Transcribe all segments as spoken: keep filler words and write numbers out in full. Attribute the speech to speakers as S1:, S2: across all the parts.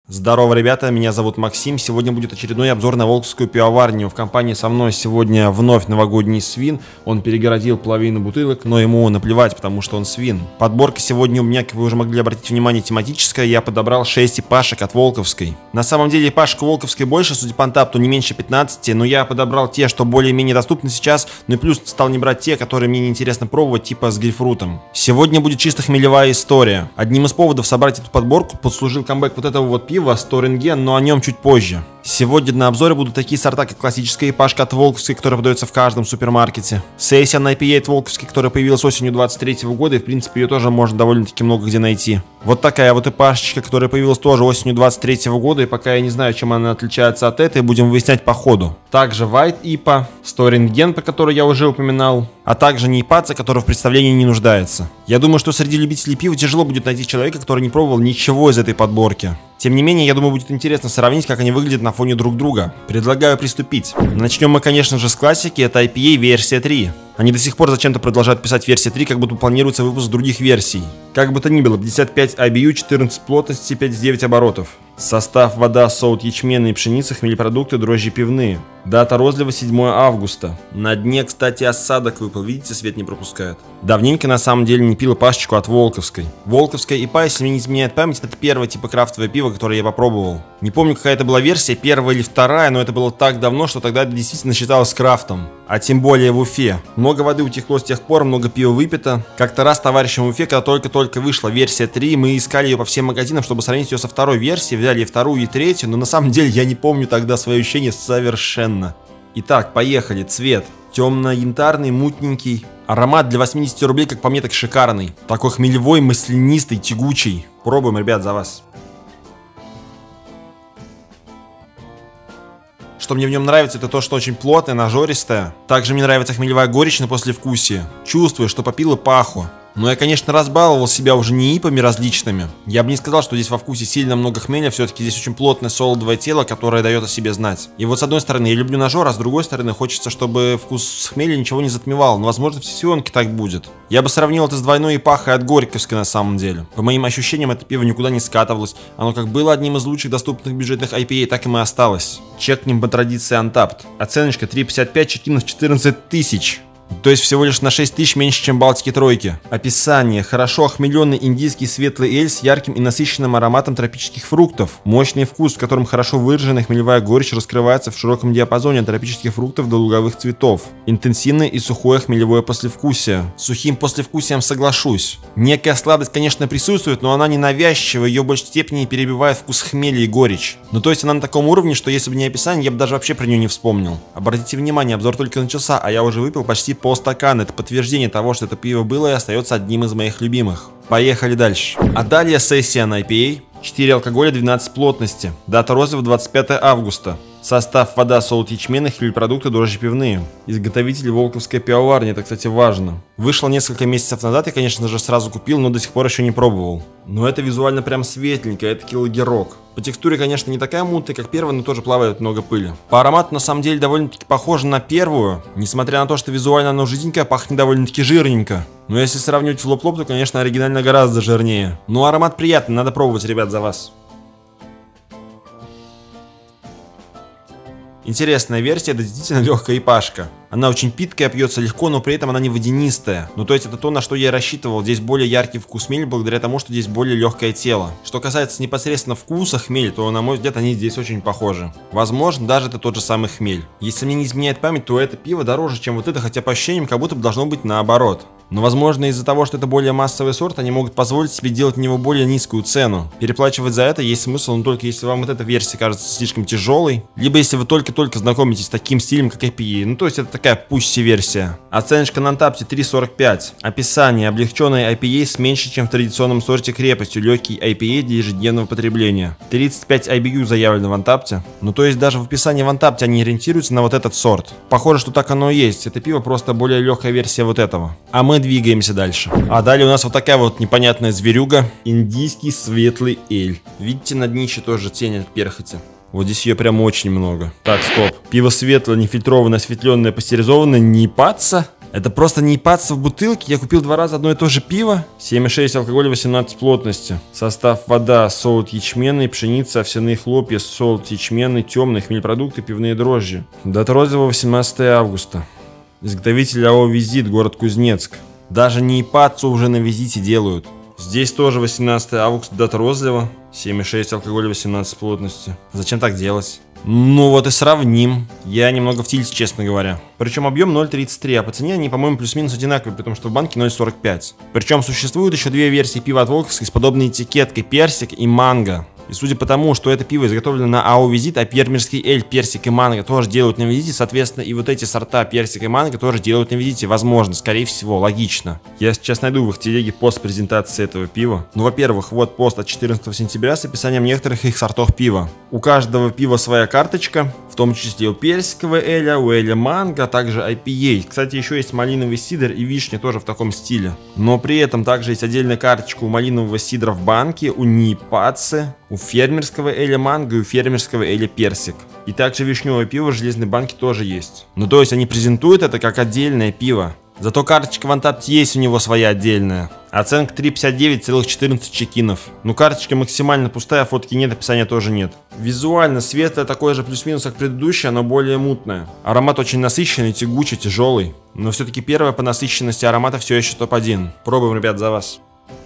S1: Здорово, ребята, меня зовут Максим. Сегодня будет очередной обзор на волковскую пивоварню. В компании со мной сегодня вновь новогодний свин. Он перегородил половину бутылок, но ему наплевать, потому что он свин. Подборка сегодня у меня, как вы уже могли обратить внимание, тематическая. Я подобрал шесть ипашек от волковской. На самом деле ипашек у волковской больше, судя по антапту, не меньше пятнадцати, но я подобрал те, что более-менее доступны сейчас, ну и плюс стал не брать те, которые мне неинтересно пробовать, типа с грейпфрутом. Сегодня будет чисто хмелевая история. Одним из поводов собрать эту подборку послужил камбэк вот этого вот пива Сторинген, но о нем чуть позже. Сегодня на обзоре будут такие сорта, как классическая ипашка от волковской, которая продается в каждом супермаркете. Сессия ай пи эй от волковской, которая появилась осенью двадцать третьего года, и в принципе ее тоже можно довольно-таки много где найти. Вот такая вот ипашечка, которая появилась тоже осенью двадцать третьего года, и пока я не знаю, чем она отличается от этой, будем выяснять по ходу. Также White ипа, Сторинген, по которой я уже упоминал, а также Нейпаца, который в представлении не нуждается. Я думаю, что среди любителей пива тяжело будет найти человека, который не пробовал ничего из этой подборки. Тем не менее, я думаю, будет интересно сравнить, как они выглядят на фоне друг друга. Предлагаю приступить. Начнем мы, конечно же, с классики, это ай пи эй версия три. Они до сих пор зачем-то продолжают писать версия три, как будто планируется выпуск других версий. Как бы то ни было, пятьдесят пять ай би ю, четырнадцать плотности, пять целых девять оборотов. Состав: вода, солод ячменная и пшеница, хмелепродукты, дрожжи пивные. Дата розлива седьмое августа. На дне, кстати, осадок выпал, видите, свет не пропускает. Давненько на самом деле не пил ипашечку от волковской. Волковская ипа, если мне не изменяет память, это первое типа крафтовое пиво, которое я попробовал. Не помню, какая это была версия, первая или вторая, но это было так давно, что тогда это действительно считалось крафтом. А тем более в Уфе. Много воды утекло с тех пор, много пива выпито. Как-то раз товарищем в Уфе, когда только-только вышла версия три, мы искали ее по всем магазинам, чтобы сравнить ее со второй версией, взяли и вторую, и третью, но на самом деле я не помню тогда свои ощущения совершенно. Итак, поехали. Цвет: темно-янтарный, мутненький. Аромат для восьмидесяти рублей, как по мне, так шикарный. Такой хмелевой, маслянистый, тягучий. Пробуем, ребят, за вас. Что мне в нем нравится, это то, что очень плотное, нажористое. Также мне нравится хмелевая горечь на послевкусие. Чувствую, что попил ипаху. Но я, конечно, разбаловал себя уже не ипами различными. Я бы не сказал, что здесь во вкусе сильно много хмеля, все-таки здесь очень плотное солодовое тело, которое дает о себе знать. И вот с одной стороны я люблю нажор, а с другой стороны хочется, чтобы вкус хмеля ничего не затмевал. Но возможно в сессионке так будет. Я бы сравнил это с двойной ипахой от Горьковской на самом деле. По моим ощущениям, это пиво никуда не скатывалось. Оно как было одним из лучших доступных бюджетных ай пи эй, так и мы осталось. Чекнем по традиции Untappd. Оценочка три пятьдесят пять, чекинов четырнадцать тысяч. То есть всего лишь на шесть тысяч меньше, чем Балтики тройки. Описание: хорошо охмеленный индийский светлый эль с ярким и насыщенным ароматом тропических фруктов. Мощный вкус, в котором хорошо выраженная хмелевая горечь раскрывается в широком диапазоне от тропических фруктов до луговых цветов. Интенсивное и сухое хмелевое послевкусие. С сухим послевкусием соглашусь. Некая сладость, конечно, присутствует, но она не навязчивая, ее в большей степени перебивает вкус хмеля и горечь. Ну то есть она на таком уровне, что если бы не описание, я бы даже вообще про нее не вспомнил. Обратите внимание, обзор только начался, а я уже выпил почти полстакана. Это подтверждение того, что это пиво было и остается одним из моих любимых. Поехали дальше. А далее сессия ай пи эй. четыре алкоголя, двенадцать плотности. Дата розлива двадцать пятое августа. Состав: вода, солод ячменный, хмелепродукты, дрожжи пивные. Изготовитель волковская пивоварня, это, кстати, важно. Вышло несколько месяцев назад, я, конечно же, сразу купил, но до сих пор еще не пробовал. Но это визуально прям светленькое, это лагерок. По текстуре, конечно, не такая мутная, как первая, но тоже плавает много пыли. По аромату, на самом деле, довольно-таки похоже на первую. Несмотря на то, что визуально она жиденькая, пахнет довольно-таки жирненько. Но если сравнивать в лоб-лоб, то, конечно, оригинально гораздо жирнее. Но аромат приятный, надо пробовать, ребят, за вас. Интересная версия, это действительно легкая ипашка. Она очень питкая, пьется легко, но при этом она не водянистая. Ну то есть это то, на что я рассчитывал. Здесь более яркий вкус хмеля, благодаря тому, что здесь более легкое тело. Что касается непосредственно вкуса хмеля, то на мой взгляд они здесь очень похожи. Возможно, даже это тот же самый хмель. Если мне не изменяет память, то это пиво дороже, чем вот это, хотя по ощущениям как будто бы должно быть наоборот. Но возможно из-за того, что это более массовый сорт, они могут позволить себе делать на него более низкую цену. Переплачивать за это есть смысл, но только если вам вот эта версия кажется слишком тяжелой, либо если вы только-только знакомитесь с таким стилем, как ай пи эй. Ну то есть это такая пусть-версия. Оценочка на Untappd три сорок пять. Описание: облегченный ай пи эй с меньше, чем в традиционном сорте крепостью, легкий ай пи эй для ежедневного потребления. тридцать пять ай би ю заявлено в Untappd. Ну то есть даже в описании в Untappd они ориентируются на вот этот сорт. Похоже, что так оно и есть. Это пиво просто более легкая версия вот этого. А мы двигаемся дальше. А далее у нас вот такая вот непонятная зверюга. Индийский светлый эль. Видите, на днище тоже тень от перхоти. Вот здесь ее прям очень много. Так, стоп. Пиво светлое, нефильтрованное, осветленное, пастеризованное, Нейпаца. Это просто не ипатство в бутылке. Я купил два раза одно и то же пиво. семь и шесть алкоголя, восемнадцать плотности. Состав: вода, солод ячменный, пшеница, овсяные хлопья, солод ячменный, темные хмельпродукты, пивные дрожжи. Дата розлива восемнадцатое августа. Изготовитель АО «Визит», город Кузнецк. Даже не ипатцу уже на визите делают. Здесь тоже восемнадцатое августа, дата розлива. семь и шесть алкоголя, восемнадцать плотности. Зачем так делать? Ну вот и сравним. Я немного в тильте, честно говоря. Причем объем ноль тридцать три, а по цене они, по-моему, плюс-минус одинаковые, потому что в банке ноль сорок пять. Причем существуют еще две версии пива от Волковской с подобной этикеткой: персик и манго. И судя по тому, что это пиво изготовлено на АО «Визит», а фермерский эль, персик и манго тоже делают на визите, соответственно, и вот эти сорта персик и манго тоже делают на визите. Возможно, скорее всего, логично. Я сейчас найду в их телеге пост презентации этого пива. Ну, во-первых, вот пост от четырнадцатого сентября с описанием некоторых их сортов пива. У каждого пива своя карточка, в том числе у персикового эля, у эля манго, а также ай пи эй. Кстати, еще есть малиновый сидр и вишня тоже в таком стиле. Но при этом также есть отдельная карточка у малинового сидра в банке, у Нипацы, у фермерского эля манго и у фермерского эля персик. И также вишневое пиво в железной банке тоже есть. Ну то есть они презентуют это как отдельное пиво. Зато карточка в Антапте есть у него своя отдельная. Оценка три пятьдесят девять целых четырнадцать чекинов. Ну карточка максимально пустая, фотки нет, описания тоже нет. Визуально светлое такое же плюс-минус как предыдущее, но более мутное. Аромат очень насыщенный, тягучий, тяжелый. Но все-таки первое по насыщенности аромата все еще топ один. Пробуем, ребят, за вас.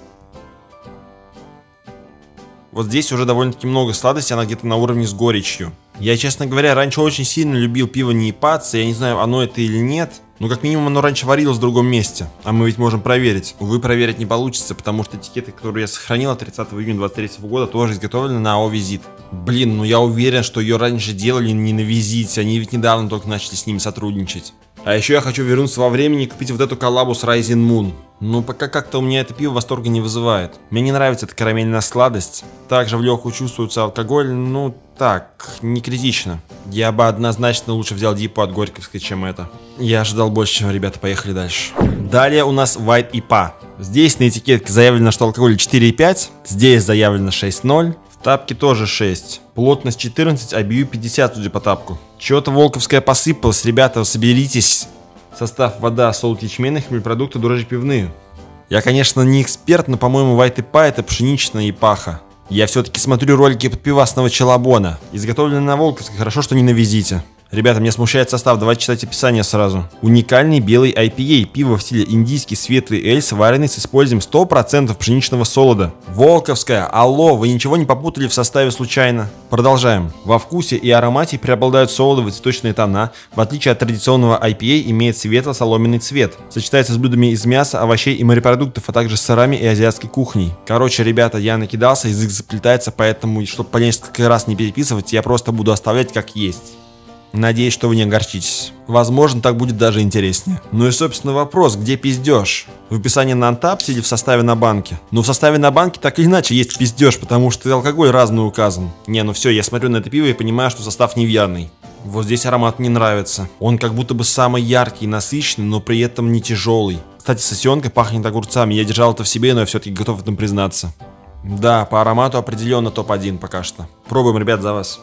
S1: Вот здесь уже довольно-таки много сладости, она где-то на уровне с горечью. Я, честно говоря, раньше очень сильно любил пиво Нипацы, я не знаю, оно это или нет. Но как минимум оно раньше варилось в другом месте, а мы ведь можем проверить. Увы, проверить не получится, потому что этикеты, которые я сохранил от тридцатого июня двадцать третьего года, тоже изготовлены на АО «Визит». Блин, ну я уверен, что ее раньше делали не на Визите, они ведь недавно только начали с ними сотрудничать. А еще я хочу вернуться во времени и купить вот эту коллабу с Rising Moon. Ну пока как-то у меня это пиво восторга не вызывает. Мне не нравится эта карамельная сладость. Также в легкую чувствуется алкоголь, ну так, не критично. Я бы однозначно лучше взял Дипу от Горьковской, чем это. Я ожидал больше, чем ребята, поехали дальше. Далее у нас White ай пи эй. Здесь на этикетке заявлено, что алкоголь четыре и пять, здесь заявлено шесть ноль. В тапке тоже шесть. Плотность четырнадцать, ай би ю пятьдесят, судя по тапку. Чего-то Волковская посыпалась, ребята, соберитесь. Состав: вода, солод ячменный, хмельпродукты, дрожжи пивные. Я, конечно, не эксперт, но, по-моему, White ай пи эй это пшеничная ипаха. Я все-таки смотрю ролики подпивасного Челобона. Изготовлены на Волковской, хорошо, что не на Визите. Ребята, меня смущает состав, давайте читать описание сразу. Уникальный белый ай пи эй, пиво в стиле индийский светлый эль, сваренный с использованием сто процентов пшеничного солода. Волковская, алло, вы ничего не попутали в составе случайно? Продолжаем. Во вкусе и аромате преобладают солодовые цветочные тона, в отличие от традиционного ай пи эй имеет светло-соломенный цвет. Сочетается с блюдами из мяса, овощей и морепродуктов, а также с сырами и азиатской кухней. Короче, ребята, я накидался, язык заплетается, поэтому, чтобы по несколько раз не переписывать, я просто буду оставлять как есть. Надеюсь, что вы не огорчитесь. Возможно, так будет даже интереснее. Ну и, собственно, вопрос, где пиздеж? В описании на Антапте или в составе на банке? Ну, в составе на банке так или иначе есть пиздеж, потому что алкоголь разный указан. Не, ну все, я смотрю на это пиво и понимаю, что состав неверный. Вот здесь аромат не нравится. Он как будто бы самый яркий и насыщенный, но при этом не тяжелый. Кстати, сосенка пахнет огурцами. Я держал это в себе, но я все-таки готов в этом признаться. Да, по аромату определенно топ один пока что. Пробуем, ребят, за вас.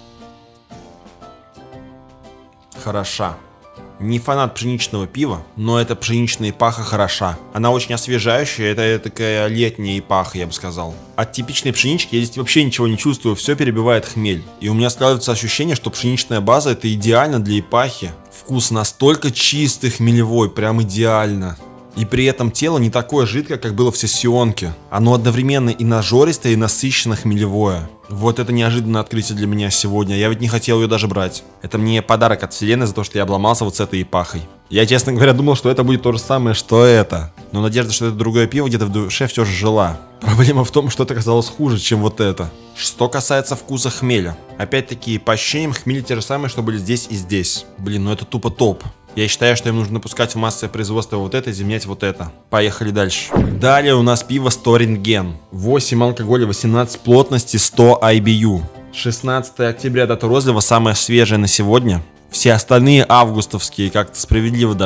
S1: Хороша. Не фанат пшеничного пива, но эта пшеничная ипаха хороша. Она очень освежающая, это такая летняя ипаха, я бы сказал. От типичной пшенички я здесь вообще ничего не чувствую, все перебивает хмель. И у меня складывается ощущение, что пшеничная база это идеально для ипахи. Вкус настолько чистый, хмелевой, прям идеально. И при этом тело не такое жидкое, как было в сессионке. Оно одновременно и нажористое, и насыщенно хмелевое. Вот это неожиданное открытие для меня сегодня. Я ведь не хотел ее даже брать. Это мне подарок от вселенной за то, что я обломался вот с этой ипахой. Я, честно говоря, думал, что это будет то же самое, что это. Но надежда, что это другое пиво где-то в душе все же жила. Проблема в том, что это оказалось хуже, чем вот это. Что касается вкуса хмеля. Опять-таки, по ощущениям, хмели те же самые, что были здесь и здесь. Блин, ну это тупо топ. Я считаю, что им нужно пускать в массовое производство вот это и заменять вот это. Поехали дальше. Далее у нас пиво сто рентген. восемь алкоголя, восемнадцать плотности, сто ай би ю. шестнадцатое октября дата розлива, самая свежая на сегодня. Все остальные августовские, как-то справедливо даже.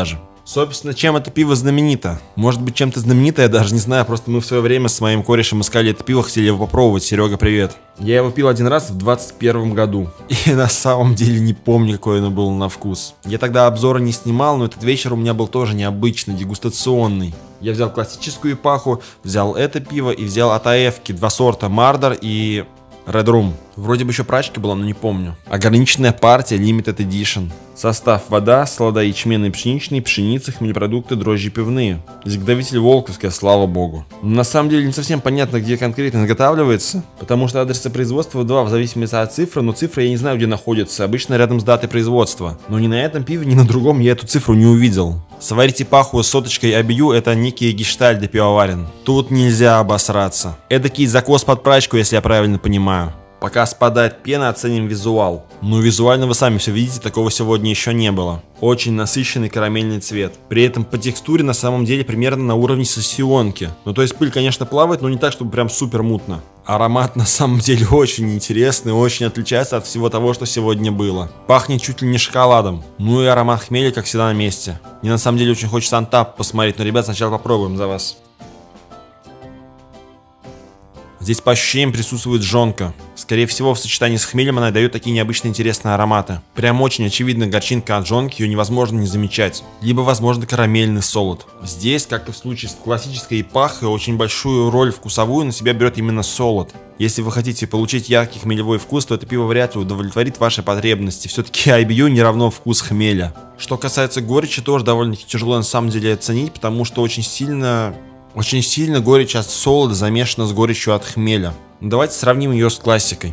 S1: Собственно, чем это пиво знаменито? Может быть, чем-то знаменито, я даже не знаю, просто мы в свое время с моим корешем искали это пиво, хотели его попробовать. Серега, привет. Я его пил один раз в двадцать первом году, и на самом деле не помню, какой оно было на вкус. Я тогда обзоры не снимал, но этот вечер у меня был тоже необычный, дегустационный. Я взял классическую ипаху, взял это пиво и взял от АЭФки два сорта, Мардер и Red Room. Вроде бы еще прачка была, но не помню. Ограниченная партия, Limited Edition. Состав: вода, слода ячменной, пшеничной, пшеница, хмелепродукты, дрожжи пивные. Изготовитель Волковская, слава богу. На самом деле не совсем понятно, где конкретно изготавливается, потому что адреса производства два в зависимости от цифры, но цифры я не знаю, где находится. Обычно рядом с датой производства. Но ни на этом пиве, ни на другом я эту цифру не увидел. Сварить ипаху с соточкой ай би ю — это некий гештальт для пивоварен. Тут нельзя обосраться. Эдакий закос под прачку, если я правильно понимаю. Пока спадает пена, оценим визуал. Ну, визуально вы сами все видите, такого сегодня еще не было. Очень насыщенный карамельный цвет. При этом по текстуре на самом деле примерно на уровне сессионки. Ну, то есть пыль, конечно, плавает, но не так, чтобы прям супер мутно. Аромат на самом деле очень интересный, очень отличается от всего того, что сегодня было. Пахнет чуть ли не шоколадом. Ну и аромат хмеля, как всегда, на месте. Мне на самом деле очень хочется антап посмотреть, но, ребят, сначала попробуем за вас. Здесь по ощущениям присутствует жжёнка. Скорее всего, в сочетании с хмелем она дает такие необычные интересные ароматы. Прям очень очевидно горчинка от жжёнки, ее невозможно не замечать. Либо, возможно, карамельный солод. Здесь, как и в случае с классической ипахой, очень большую роль вкусовую на себя берет именно солод. Если вы хотите получить яркий хмелевой вкус, то это пиво вряд ли удовлетворит ваши потребности. Все-таки ай би ю не равно вкус хмеля. Что касается горечи, тоже довольно-таки тяжело на самом деле оценить, потому что очень сильно... Очень сильно горечь от солода замешана с горечью от хмеля. Давайте сравним ее с классикой.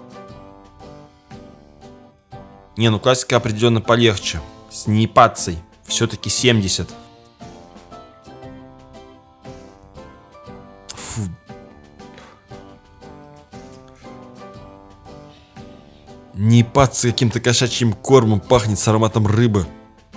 S1: Не, ну классика определенно полегче. С неипатцей. Все-таки семьдесят. Фу. Неипатца каким-то кошачьим кормом пахнет с ароматом рыбы.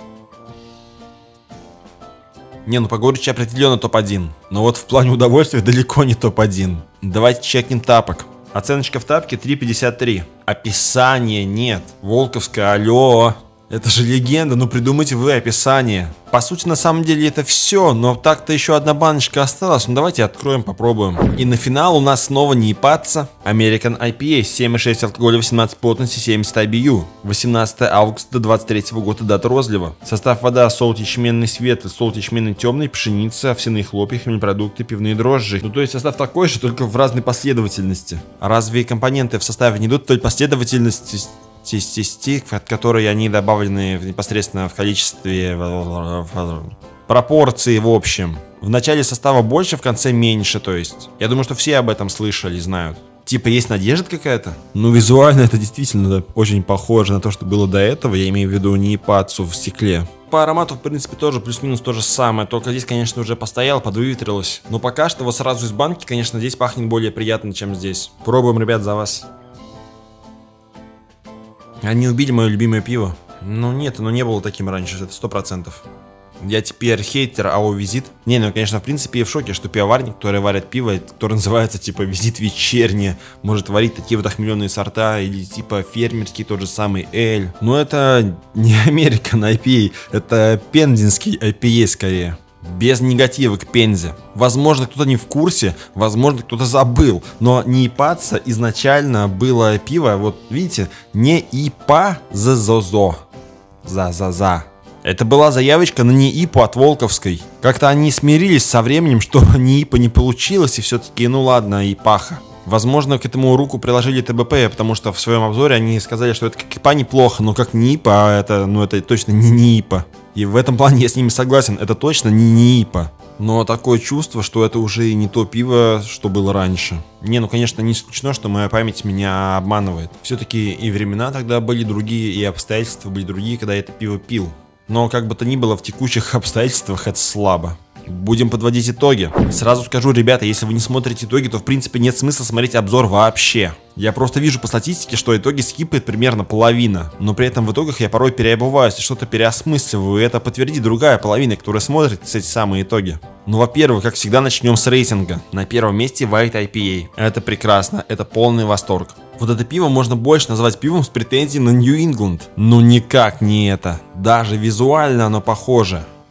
S1: Не, ну по горечи определенно топ один. Но вот в плане удовольствия далеко не топ один. Давайте чекнем тапок. Оценочка в тапке три пятьдесят три. Описания нет. Волковская, алло. Это же легенда, ну придумайте вы описание. По сути, на самом деле это все, но так-то еще одна баночка осталась. Ну давайте откроем, попробуем. И на финал у нас снова не ипатца. American ай пи эй, семь и шесть алкоголя, восемнадцать плотности, семьдесят ай би ю. восемнадцатое августа двадцать третьего года, дата розлива. Состав: вода, солод ячменный светлый, солод ячменный темный, пшеница, овсяные хлопья, хмельпродукты, пивные дрожжи. Ну то есть состав такой же, только в разной последовательности. А разве компоненты в составе не идут в той последовательности, от которой они добавлены непосредственно в количестве, в пропорции, в общем. В начале состава больше, в конце меньше, то есть. Я думаю, что все об этом слышали, знают. Типа есть надежда какая-то? Ну, визуально это действительно да, очень похоже на то, что было до этого. Я имею в виду не ипатцу в стекле. По аромату, в принципе, тоже плюс-минус то же самое. Только здесь, конечно, уже постоял, подвыветрилось. Но пока что вот сразу из банки, конечно, здесь пахнет более приятно, чем здесь. Пробуем, ребят, за вас. Они убили мое любимое пиво. Ну нет, оно не было таким раньше, это сто процентов. Я теперь хейтер АО Визит. Не, ну конечно, в принципе, я в шоке, что пивоварник, который варит пиво, который называется типа Визит вечернее, может варить такие вот охмеленные сорта, или типа фермерский тот же самый эль. Но это не American ай пи эй, это пензенский ай пи эй скорее. Без негатива к Пензе. Возможно, кто-то не в курсе, возможно, кто-то забыл, но не ипатца изначально было пиво, вот видите, не ипа за зозо. За-за-за. Это была заявочка на неипу от Волковской. Как-то они смирились со временем, что неипа не получилось, и все-таки, ну ладно, ипаха. Возможно, к этому руку приложили тэ бэ пэ, потому что в своем обзоре они сказали, что это как ипа неплохо, но как неипа, это, ну, это точно не неипа. И в этом плане я с ними согласен, это точно не неипа. Но такое чувство, что это уже и не то пиво, что было раньше. Не, ну конечно, не исключено, что моя память меня обманывает. Все-таки и времена тогда были другие, и обстоятельства были другие, когда я это пиво пил. Но как бы то ни было, в текущих обстоятельствах это слабо. Будем подводить итоги. Сразу скажу, ребята, если вы не смотрите итоги, то в принципе нет смысла смотреть обзор вообще. Я просто вижу по статистике, что итоги скипает примерно половина. Но при этом в итогах я порой переобуваюсь и что-то переосмысливаю. И это подтвердит другая половина, которая смотрит эти самые итоги. Ну, во-первых, как всегда, начнем с рейтинга. На первом месте White ай пи эй. Это прекрасно, это полный восторг. Вот это пиво можно больше назвать пивом с претензией на New England. Ну никак не это. Даже визуально оно похоже.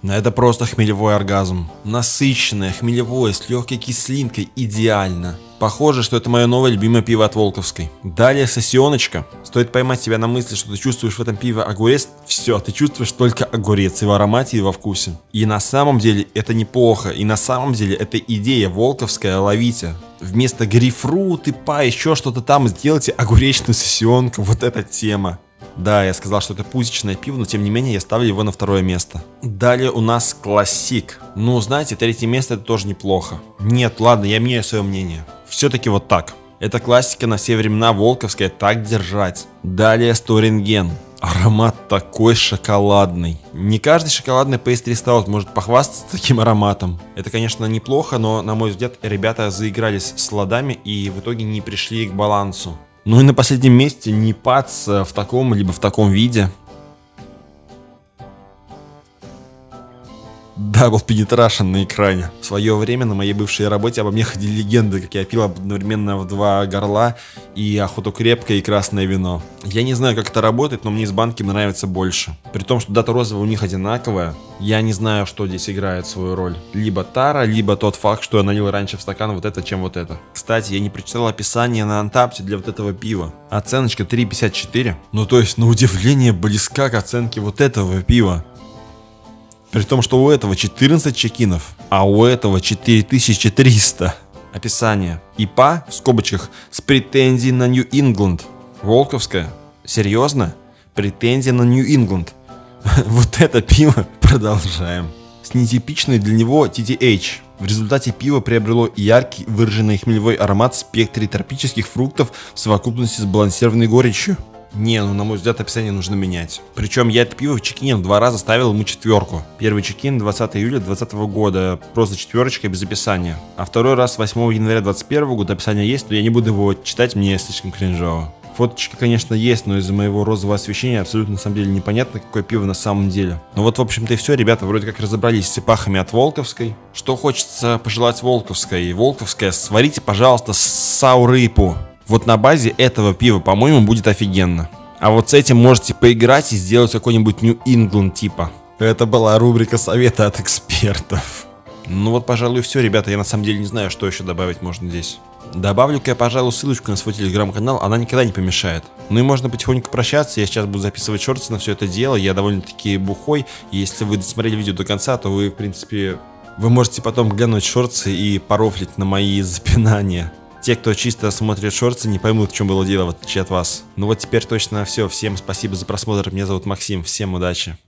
S1: Это просто хмелевой оргазм. Насыщенное, хмелевое, с легкой кислинкой, идеально. Похоже, что это мое новое любимое пиво от Волковской. Далее сосеночка. Стоит поймать себя на мысли, что ты чувствуешь в этом пиве огурец. Все, ты чувствуешь только огурец и в аромате, и во вкусе. И на самом деле это неплохо. И на самом деле это идея Волковская, ловите. Вместо грейпфрут и па, еще что-то там, сделайте огуречную сосенку. Вот эта тема. Да, я сказал, что это пузичное пиво, но тем не менее я ставлю его на второе место. Далее у нас классик. Ну, знаете, третье место это тоже неплохо. Нет, ладно, я меняю свое мнение. Все-таки вот так. Это классика на все времена, Волковская, так держать. Далее Сторинген. Аромат такой шоколадный. Не каждый шоколадный пейстри стаут может похвастаться таким ароматом. Это, конечно, неплохо, но, на мой взгляд, ребята заигрались с ладами и в итоге не пришли к балансу. Ну и на последнем месте Нипац в таком либо в таком виде. Дабл пенетрашн на экране. В свое время на моей бывшей работе обо мне ходили легенды, как я пил одновременно в два горла и охоту крепкое и красное вино. Я не знаю, как это работает, но мне из банки нравится больше. При том, что дата розовая у них одинаковая, я не знаю, что здесь играет свою роль. Либо тара, либо тот факт, что я налил раньше в стакан вот это, чем вот это. Кстати, я не прочитал описание на Untappd для вот этого пива. Оценочка три пятьдесят четыре. Ну то есть, на удивление, близка к оценке вот этого пива. При том, что у этого четырнадцать чекинов, а у этого четыре тысячи триста. Описание. ИПА, в скобочках, с претензией на Нью-Ингланд. Волковская? Серьезно? Претензия на Нью-Ингланд. Вот это пиво. Продолжаем. С нетипичной для него ти ти эйч. В результате пиво приобрело яркий, выраженный хмелевой аромат в спектре тропических фруктов в совокупности с балансированной горечью. Не, ну на мой взгляд описание нужно менять. Причем я это пиво в чекине два раза ставил ему четверку. Первый чекин двадцатого июля двадцатого года, просто четверочка без описания. А второй раз восьмого января двадцать первого года описание есть, но я не буду его читать, мне слишком кринжово. Фоточка, конечно, есть, но из-за моего розового освещения абсолютно на самом деле непонятно, какое пиво на самом деле. Ну вот, в общем-то, и все, ребята, вроде как разобрались с ипахами от Волковской. Что хочется пожелать Волковской? Волковская, сварите, пожалуйста, саурыпу. Вот на базе этого пива, по-моему, будет офигенно. А вот с этим можете поиграть и сделать какой-нибудь New England типа. Это была рубрика совета от экспертов. Ну вот, пожалуй, все, ребята. Я на самом деле не знаю, что еще добавить можно здесь. Добавлю-ка я, пожалуй, ссылочку на свой телеграм-канал. Она никогда не помешает. Ну и можно потихоньку прощаться. Я сейчас буду записывать шорты на все это дело. Я довольно-таки бухой. И если вы досмотрели видео до конца, то вы, в принципе, вы можете потом глянуть шорты и порофлить на мои запинания. Те, кто чисто смотрит шорты, не поймут, в чем было дело, в отличие от вас. Ну вот теперь точно все. Всем спасибо за просмотр. Меня зовут Максим. Всем удачи.